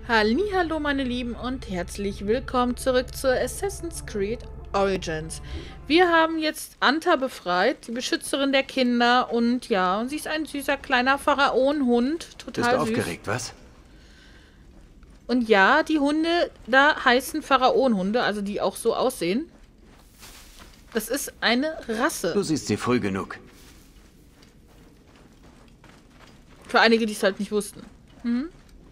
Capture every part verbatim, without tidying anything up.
Hallihallo meine Lieben und herzlich willkommen zurück zur Assassin's Creed Origins. Wir haben jetzt Anta befreit, die Beschützerin der Kinder, und ja, sie ist ein süßer kleiner Pharaonenhund, total Bist du süß. aufgeregt, was? Und ja, die Hunde da heißen Pharaonenhunde, also die auch so aussehen. Das ist eine Rasse. Du siehst sie früh genug. Für einige, die es halt nicht wussten. Mhm.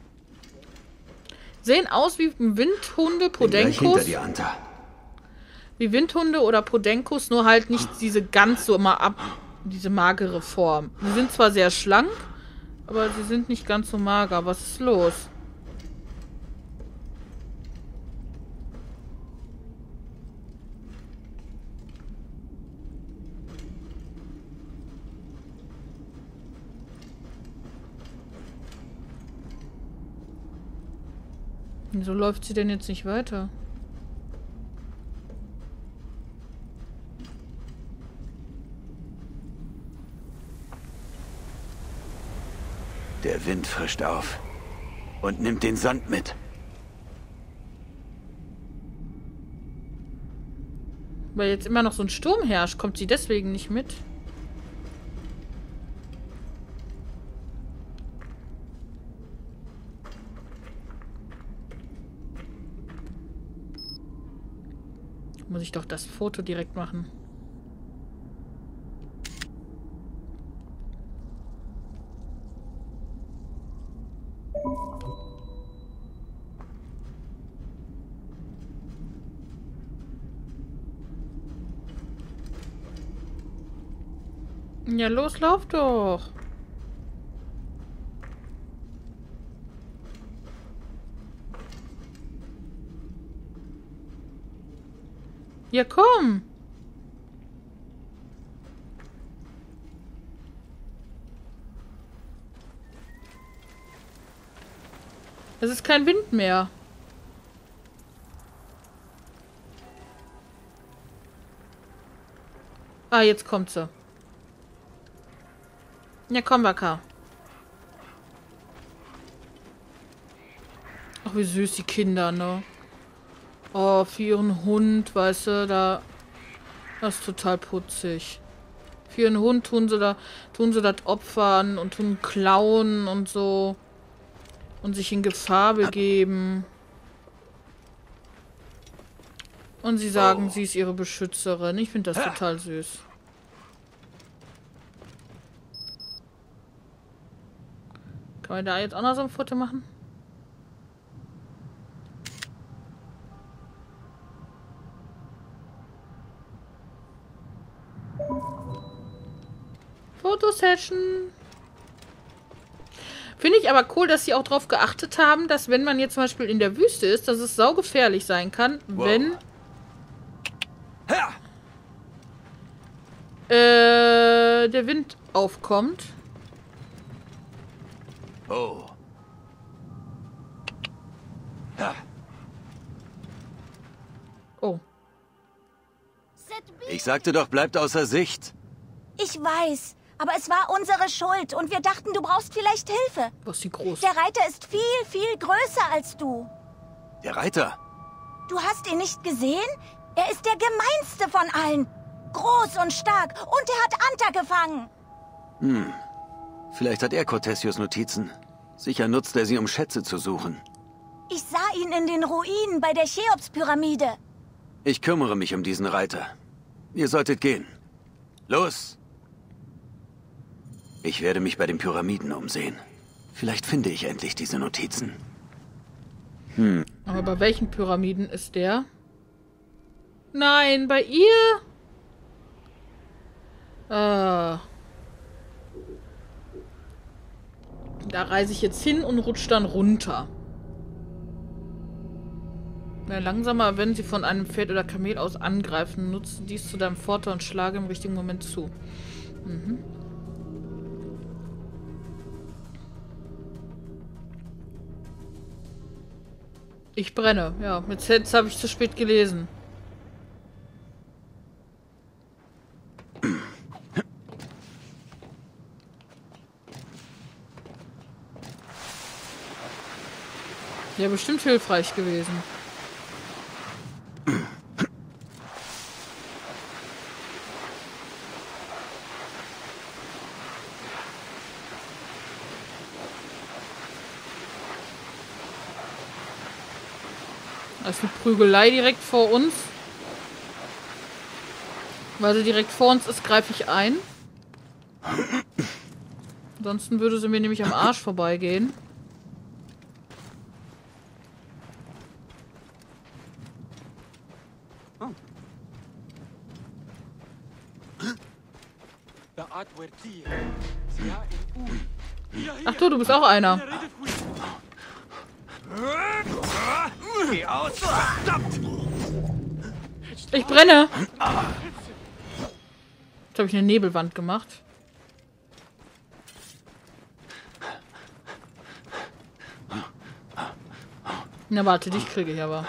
Sehen aus wie Windhunde, Bin gleich hinter Podencos. dir, Anta. Wie Windhunde oder Podencos, nur halt nicht diese ganz so immer ab, diese magere Form. Sie sind zwar sehr schlank, aber sie sind nicht ganz so mager. Was ist los? Wieso läuft sie denn jetzt nicht weiter? Der Wind frischt auf und nimmt den Sand mit. Weil jetzt immer noch so ein Sturm herrscht, kommt sie deswegen nicht mit? Muss ich doch das Foto direkt machen. Ja, los, lauf doch. Ja, komm. Es ist kein Wind mehr. Ah, jetzt kommt sie. Ja, komm, Waka. Ach, wie süß die Kinder, ne? Oh, für ihren Hund, weißt du, da... Das ist total putzig. Für ihren Hund tun sie da... Tun sie das opfern und tun klauen und so. Und sich in Gefahr begeben. Und sie sagen, Oh. sie ist ihre Beschützerin. Ich finde das total süß. Kann man da jetzt auch noch so ein Foto machen? Fotosession. Finde ich aber cool, dass sie auch darauf geachtet haben, dass wenn man jetzt zum Beispiel in der Wüste ist, dass es saugefährlich sein kann, Wow. wenn äh, der Wind aufkommt. Oh. Ja. Oh. Ich sagte doch, bleibt außer Sicht. Ich weiß, aber es war unsere Schuld und wir dachten, du brauchst vielleicht Hilfe. Was ist die groß? Der Reiter ist viel, viel größer als du. Der Reiter. Du hast ihn nicht gesehen? Er ist der gemeinste von allen. Groß und stark und er hat Anta gefangen. Hm. Vielleicht hat er Cortesius Notizen. Sicher nutzt er sie, um Schätze zu suchen. Ich sah ihn in den Ruinen bei der Cheops-Pyramide. Ich kümmere mich um diesen Reiter. Ihr solltet gehen. Los! Ich werde mich bei den Pyramiden umsehen. Vielleicht finde ich endlich diese Notizen. Hm. Aber bei welchen Pyramiden ist der? Nein, bei ihr? Ah. Da reise ich jetzt hin und rutsche dann runter. Na, langsamer, wenn sie von einem Pferd oder Kamel aus angreifen. Nutze dies zu deinem Vorteil und schlage im richtigen Moment zu. Mhm. Ich brenne. Ja, mit jetzt habe ich zu spät gelesen. Ja, bestimmt hilfreich gewesen. Da ist eine Prügelei direkt vor uns. Weil sie direkt vor uns ist, greife ich ein. Ansonsten würde sie mir nämlich am Arsch vorbeigehen. Ach du, du bist auch einer. Ich brenne. Jetzt habe ich eine Nebelwand gemacht. Na warte, dich kriege ich aber.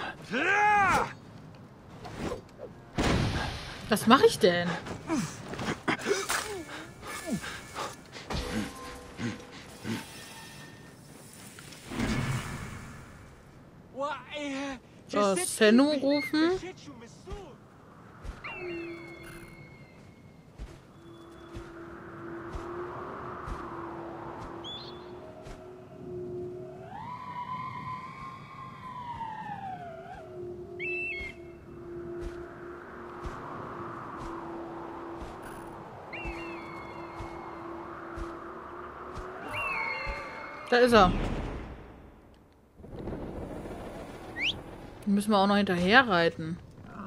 Was mache ich denn? So, Sennu rufen. Da ist er. Den müssen wir auch noch hinterher reiten.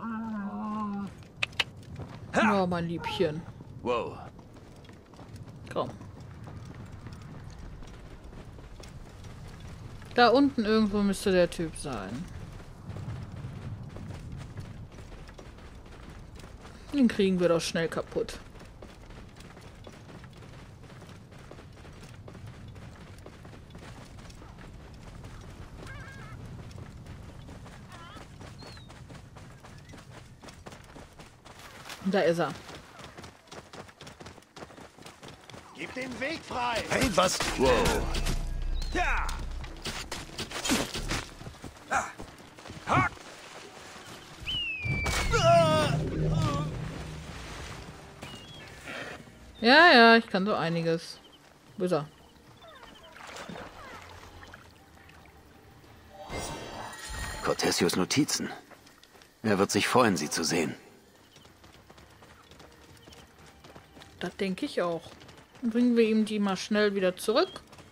Oh, mein Liebchen. Wow. Komm. Da unten irgendwo müsste der Typ sein. Den kriegen wir doch schnell kaputt. Da ist er. Gib den Weg frei! Hey, was? Wow. Ja! Ja, ja, ich kann so einiges. Wo ist er? Cortesios Notizen. Er wird sich freuen, sie zu sehen. Das denke ich auch. Dann bringen wir ihm die mal schnell wieder zurück.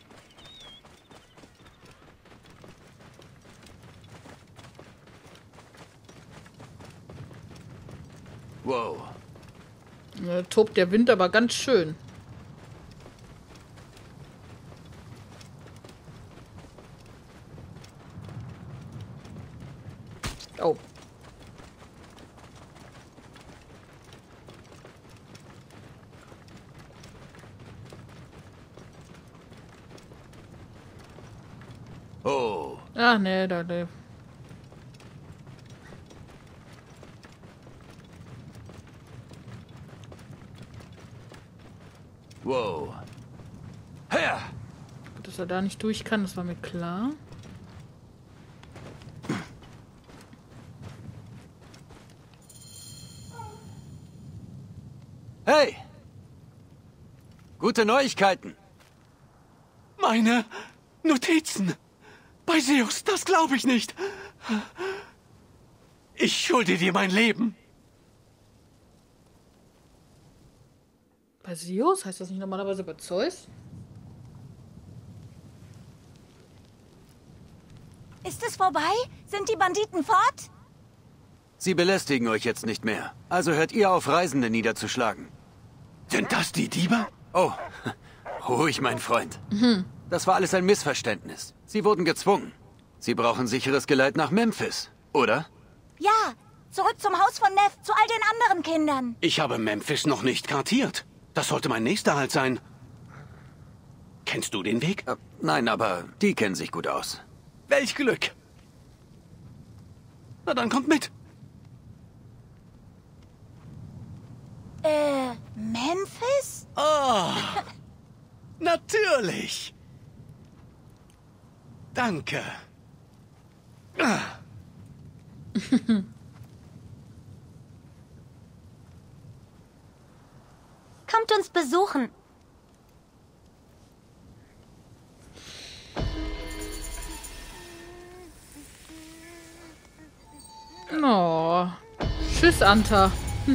Wow. Da tobt der Wind aber ganz schön. Oh. Oh. Ach nee, da, da. Wow. Her! Dass er da nicht durch kann, das war mir klar. Hey! Gute Neuigkeiten. Meine Notizen! Bei Zeus, das glaube ich nicht! Ich schulde dir mein Leben! Bei Zeus? Heißt das nicht normalerweise bei Zeus? Ist es vorbei? Sind die Banditen fort? Sie belästigen euch jetzt nicht mehr. Also hört ihr auf, Reisende niederzuschlagen. Sind das die Diebe? Oh, ruhig, mein Freund. Mhm. Das war alles ein Missverständnis. Sie wurden gezwungen. Sie brauchen sicheres Geleit nach Memphis, oder? Ja, zurück zum Haus von Neff, zu all den anderen Kindern. Ich habe Memphis noch nicht kartiert. Das sollte mein nächster Halt sein. Kennst du den Weg? Äh, nein, aber die kennen sich gut aus. Welch Glück! Na dann kommt mit. Äh, Memphis? Oh, natürlich. Danke. Kommt uns besuchen. Oh. Tschüss, Anta.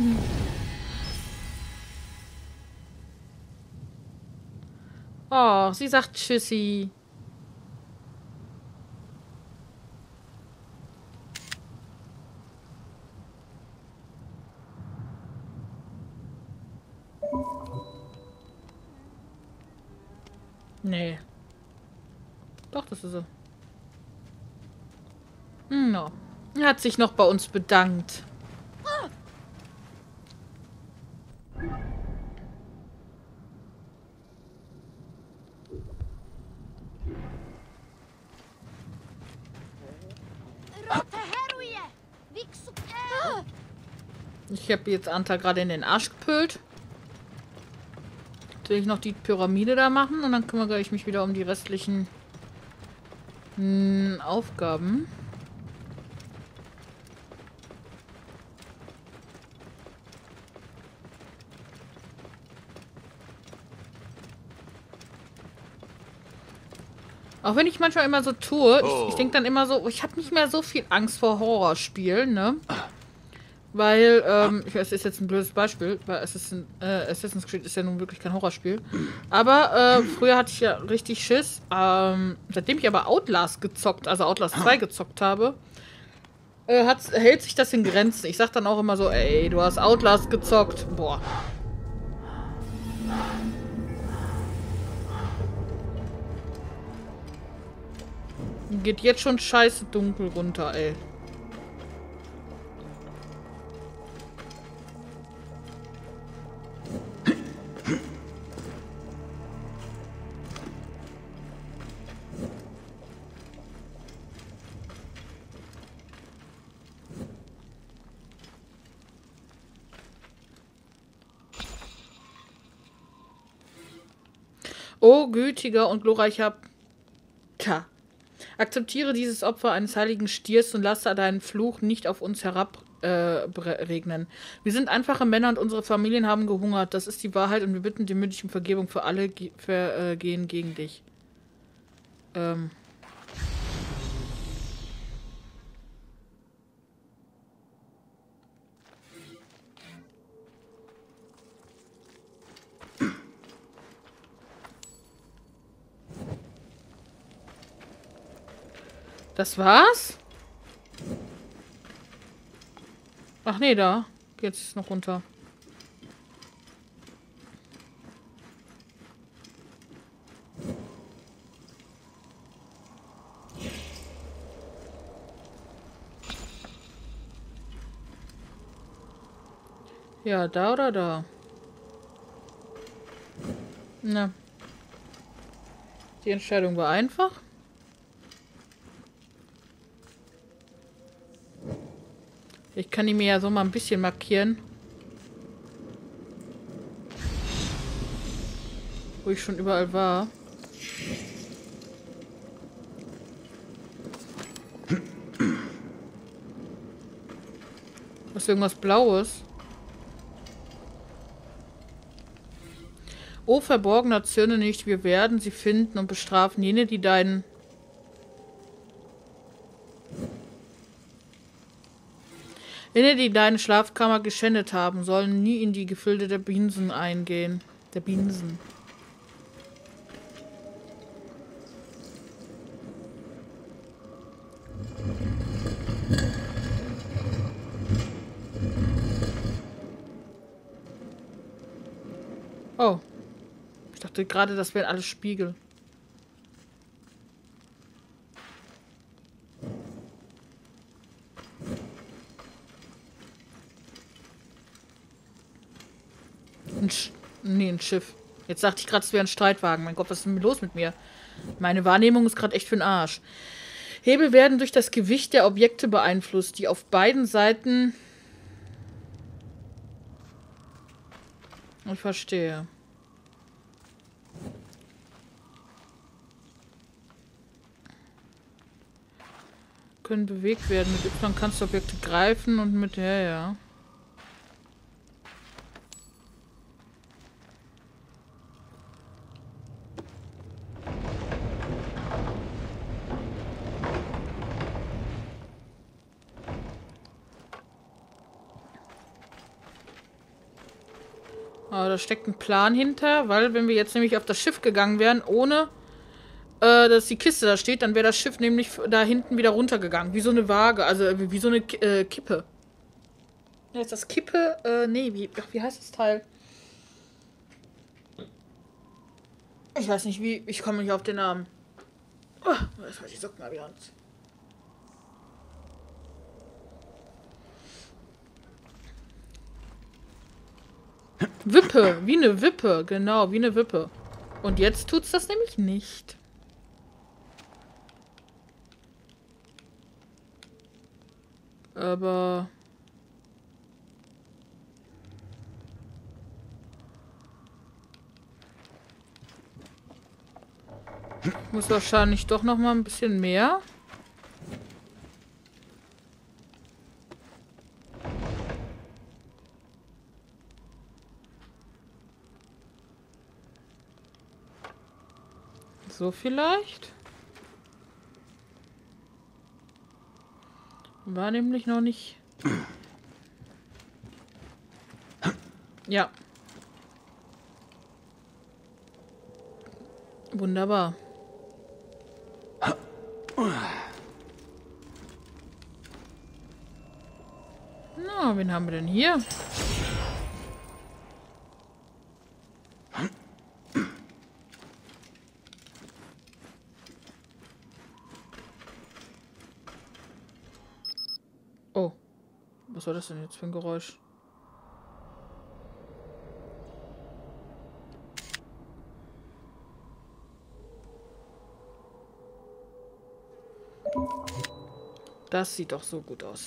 Oh, sie sagt Tschüssi. Nee. Doch, das ist so. No. Er hat sich noch bei uns bedankt. Ich habe jetzt Anta gerade in den Arsch gepült. Jetzt will ich noch die Pyramide da machen und dann kümmere ich mich wieder um die restlichen mh, Aufgaben. Auch wenn ich manchmal immer so tue, ich, Oh. ich denke dann immer so, ich habe nicht mehr so viel Angst vor Horrorspielen, ne? Weil, ähm, ich weiß, das ist jetzt ein blödes Beispiel, weil Assassin, äh, Assassin's Creed ist ja nun wirklich kein Horrorspiel. Aber äh, früher hatte ich ja richtig Schiss. Ähm, seitdem ich aber Outlast gezockt, also Outlast zwei gezockt habe, äh, hat's, hält sich das in Grenzen. Ich sag dann auch immer so, ey, du hast Outlast gezockt. Boah. Geht jetzt schon scheiße dunkel runter, ey. O gütiger und glorreicher Ka. Akzeptiere dieses Opfer eines heiligen Stiers und lasse deinen Fluch nicht auf uns herab äh, regnen. Wir sind einfache Männer und unsere Familien haben gehungert. Das ist die Wahrheit und wir bitten dir mündlich um Vergebung für alle Ge Vergehen gegen dich. Ähm. Das war's? Ach nee, da geht's noch runter. Ja, da oder da? Na. Die Entscheidung war einfach. Ich kann die mir ja so mal ein bisschen markieren. Wo ich schon überall war. Was ist irgendwas Blaues? O verborgener Zürne nicht, wir werden sie finden und bestrafen jene, die deinen... Jene, die deine Schlafkammer geschändet haben, sollen nie in die Gefilde der Binsen eingehen. Der Binsen. Oh. Ich dachte gerade, das wären alles Spiegel. Ein Sch nee, ein Schiff. Jetzt dachte ich gerade, es wäre ein Streitwagen. Mein Gott, was ist denn los mit mir? Meine Wahrnehmung ist gerade echt für den Arsch. Hebel werden durch das Gewicht der Objekte beeinflusst, die auf beiden Seiten... Ich verstehe. können bewegt werden. Mit Y kannst du Objekte greifen und mit der, ja. Aber da steckt ein Plan hinter, weil wenn wir jetzt nämlich auf das Schiff gegangen wären, ohne äh, dass die Kiste da steht, dann wäre das Schiff nämlich da hinten wieder runtergegangen. Wie so eine Waage, also wie, wie so eine äh, Kippe. Ja, ist das Kippe? Äh, nee, wie, ach, wie heißt das Teil? Ich weiß nicht, wie, ich komme nicht auf den Namen. Oh, jetzt habe ich die Socken mal wieder an. Wippe, wie eine Wippe, genau, wie eine Wippe. Und jetzt tut's das nämlich nicht. Aber... muss wahrscheinlich doch noch mal ein bisschen mehr. So vielleicht. War nämlich noch nicht. Ja. Wunderbar. Na, wen haben wir denn hier? Oh. Was war das denn jetzt für ein Geräusch? Das sieht doch so gut aus.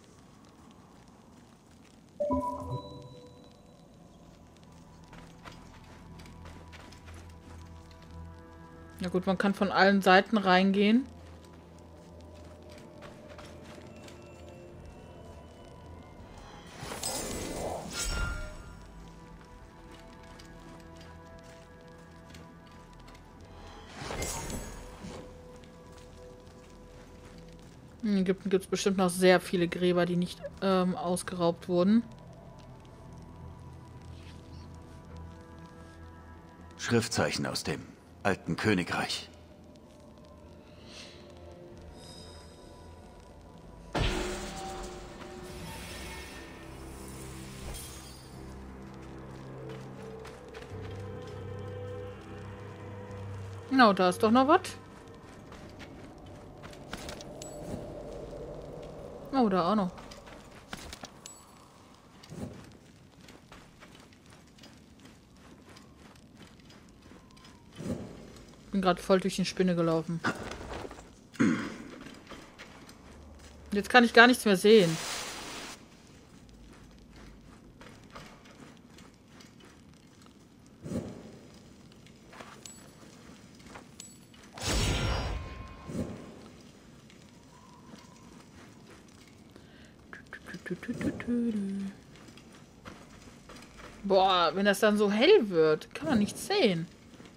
Na gut, man kann von allen Seiten reingehen. In Ägypten gibt es bestimmt noch sehr viele Gräber, die nicht ähm, ausgeraubt wurden. Schriftzeichen aus dem alten Königreich. Na, da ist doch noch was. Oh, da auch noch. Bin gerade voll durch die Spinne gelaufen. Jetzt kann ich gar nichts mehr sehen. Boah, wenn das dann so hell wird, kann man nichts sehen.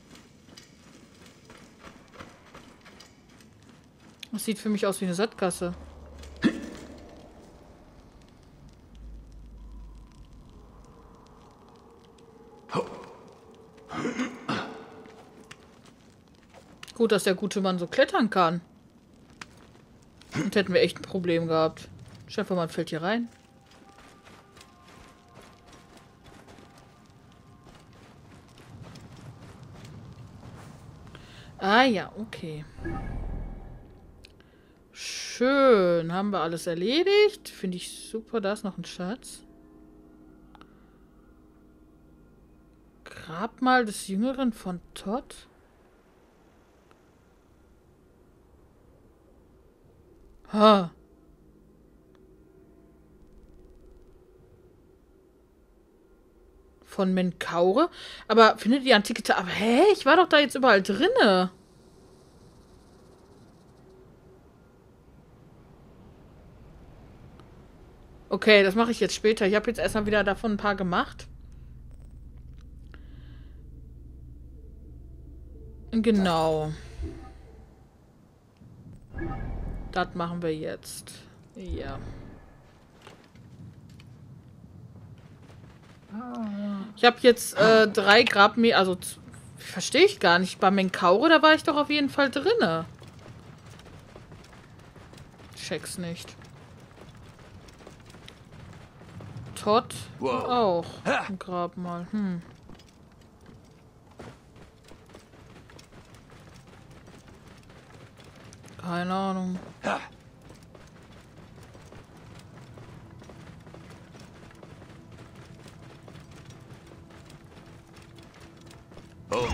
Das sieht für mich aus wie eine Sattgasse. Gut, dass der gute Mann so klettern kann. Und hätten wir echt ein Problem gehabt. Stefan, man fällt hier rein. Ah ja, okay. Schön. Haben wir alles erledigt. Finde ich super. Da ist noch ein Schatz. Grabmal des Jüngeren von Todd. Ha. Von Menkaure. Aber findet die antike Ta Aber hä? Ich war doch da jetzt überall drinne. Okay, das mache ich jetzt später. Ich habe jetzt erstmal wieder davon ein paar gemacht. Genau. Das machen wir jetzt. Ja. Ich habe jetzt äh, drei Grabmeter, also verstehe ich gar nicht. Bei Menkaure, da war ich doch auf jeden Fall drinne. Check's nicht. Todd Wow. auch. Ein Grabmal. Hm. Keine Ahnung. Ha. Oh.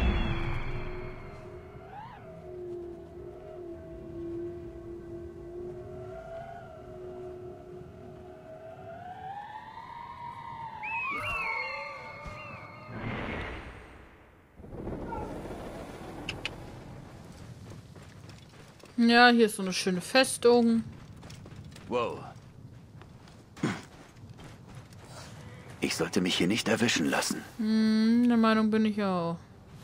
Ja, hier ist so eine schöne Festung. Wow. Ich sollte mich hier nicht erwischen lassen. Hm, der Meinung bin ich auch.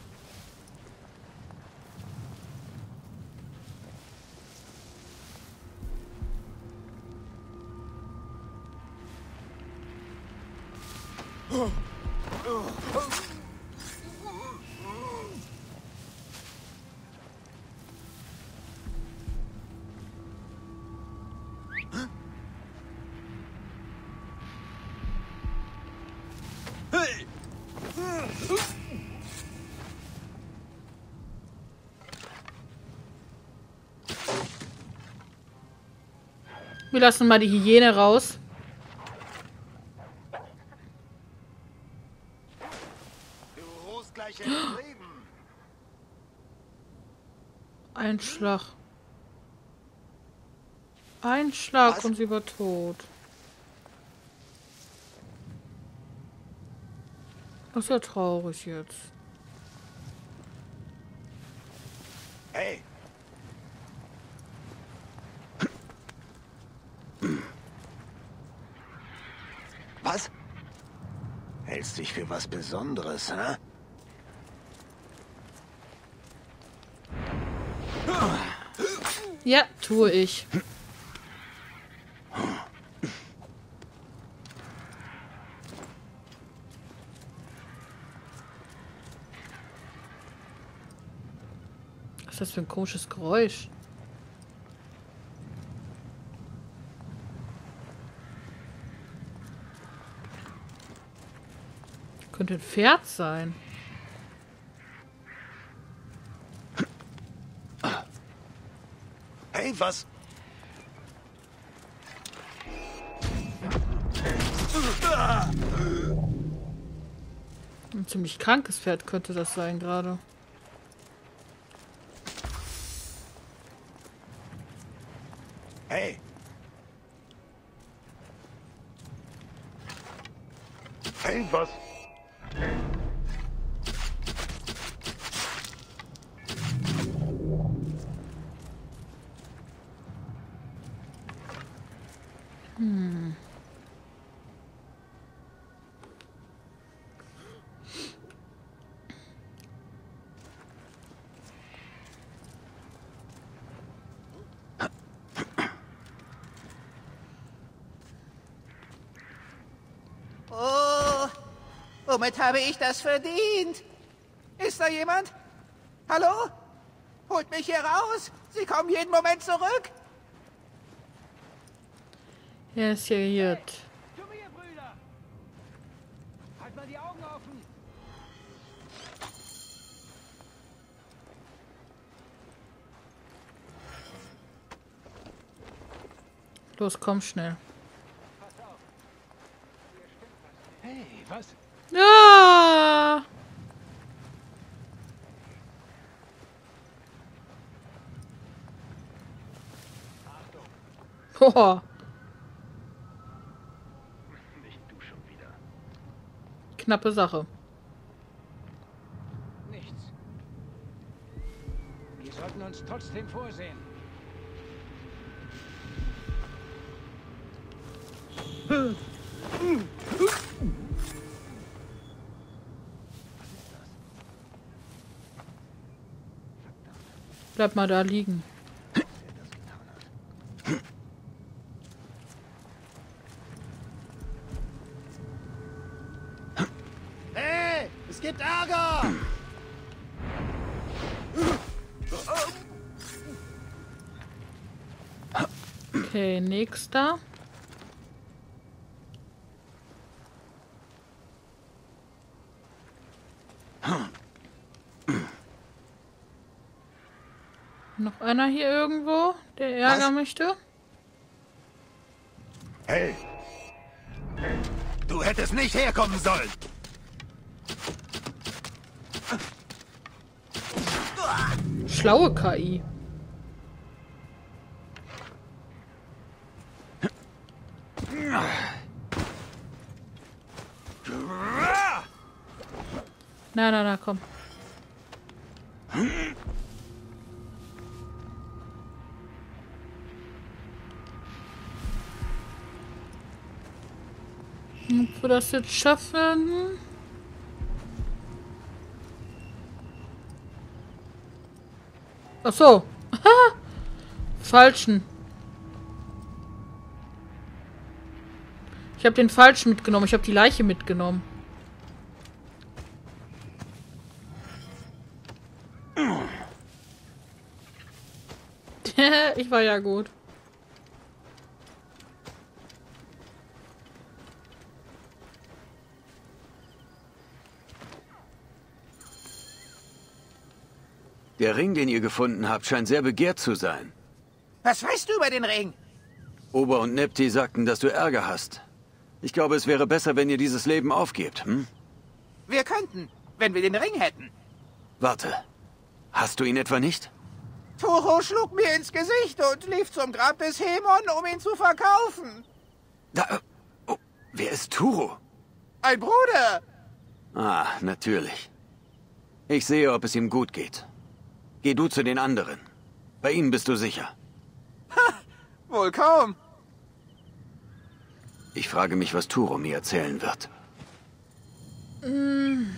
Wir lassen mal die Hyäne raus. Du ruhst gleich im Leben. Ein Schlag. Ein Schlag Was? und sie war tot. Das ist ja traurig jetzt. Hey, was? Hältst dich für was Besonderes, hä? Ja, tue ich. Was ist das für ein komisches Geräusch? Könnte ein Pferd sein. Hey, was? Ein ziemlich krankes Pferd könnte das sein gerade. Hey. Hey, was? Oh, womit habe ich das verdient? Ist da jemand? Hallo? Holt mich hier raus! Sie kommen jeden Moment zurück! Er ist hier jetzt. Zu mir, Brüder! Halt mal die Augen offen! Los, komm schnell. Hey, was? Ja! Boah. Nicht du schon wieder. Knappe Sache. Nichts. Wir sollten uns trotzdem vorsehen. Bleib mal da liegen. Hey, es gibt Ärger! Okay, nächster. Noch einer hier irgendwo, der Ärger Was? möchte? Hey! Du hättest nicht herkommen sollen! Schlaue K I. Na, na, na, komm. Ob wir das jetzt schaffen? Ach so. Falschen. Ich habe den falschen mitgenommen. Ich habe die Leiche mitgenommen. Ich war ja gut. Der Ring, den ihr gefunden habt, scheint sehr begehrt zu sein. Was weißt du über den Ring? Ober und Nepti sagten, dass du Ärger hast. Ich glaube, es wäre besser, wenn ihr dieses Leben aufgebt, hm? Wir könnten, wenn wir den Ring hätten. Warte. Hast du ihn etwa nicht? Turo schlug mir ins Gesicht und lief zum Grab des Hemon, um ihn zu verkaufen. Da... Oh, wer ist Turo? Ein Bruder. Ah, natürlich. Ich sehe, ob es ihm gut geht. Geh du zu den anderen. Bei ihnen bist du sicher. Wohl kaum. Ich frage mich, was Turo mir erzählen wird. Hm.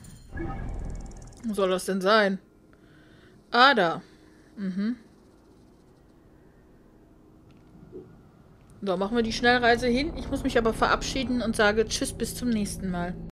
Wo soll das denn sein? Ah, da. Mhm. So, machen wir die Schnellreise hin. Ich muss mich aber verabschieden und sage Tschüss, bis zum nächsten Mal.